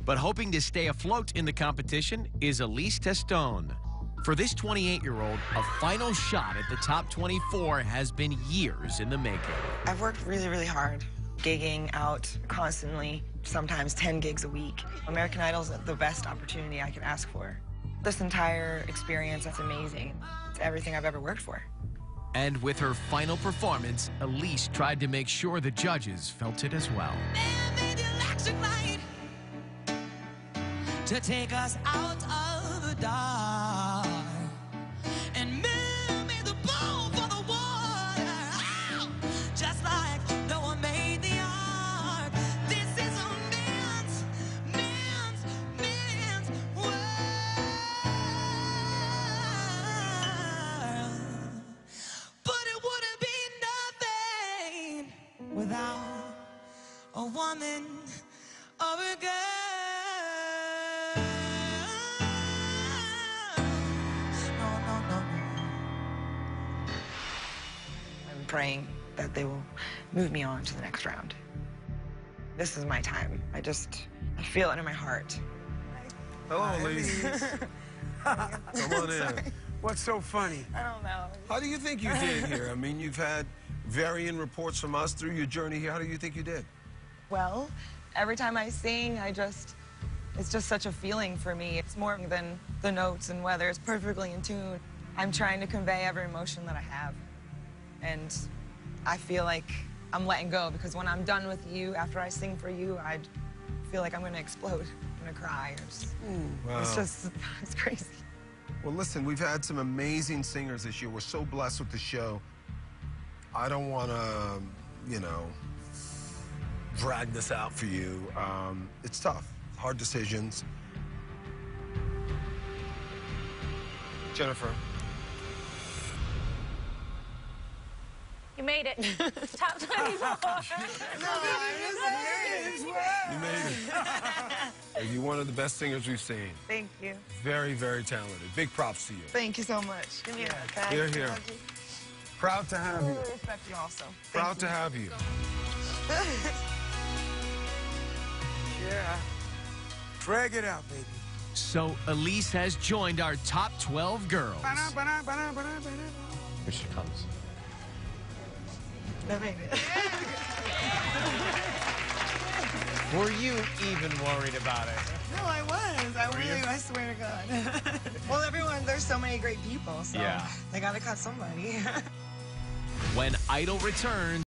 But hoping to stay afloat in the competition is Elise Testone. For this 28-year-old, a final shot at the top 24 has been years in the making. I've worked really, really hard, gigging out constantly, sometimes 10 gigs a week. American Idol's the best opportunity I could ask for. This entire experience, that's amazing. It's everything I've ever worked for. And with her final performance, Elise tried to make sure the judges felt it as well. To take us out of the dark and made the bow for the water. Oh, just like Noah made the ark. This is a man's world. But it wouldn't be nothing without a woman or a girl. Praying that they will move me on to the next round. This is my time. I feel it in my heart. Hello, Elise. Come on in. What's so funny? I don't know. How do you think you did here? I mean, you've had varying reports from us through your journey here. How do you think you did? Well, every time I sing, it's just such a feeling for me. It's more than the notes and whether it's perfectly in tune. I'm trying to convey every emotion that I have. And I feel like I'm letting go, because when I'm done with you, after I sing for you, I feel like I'm going to explode. I'm going to cry. Wow. It's crazy. Well, listen, we've had some amazing singers this year. We're so blessed with the show. I don't want to, drag this out for you. It's tough. Hard decisions. Jennifer. You made it. Top 24. You made it. You're one of the best singers we've seen. Thank you. Very, very talented. Big props to you. Thank you so much. Give me a hug. Here, here. Proud to have you. I respect you also. Proud to have you. Yeah. Drag it out, baby. So Elise has joined our top 12 girls. Here she comes. I made it. Were you even worried about it? No, I was. I swear to God. Well, there's so many great people, so Yeah. they gotta cut somebody. When Idol returns,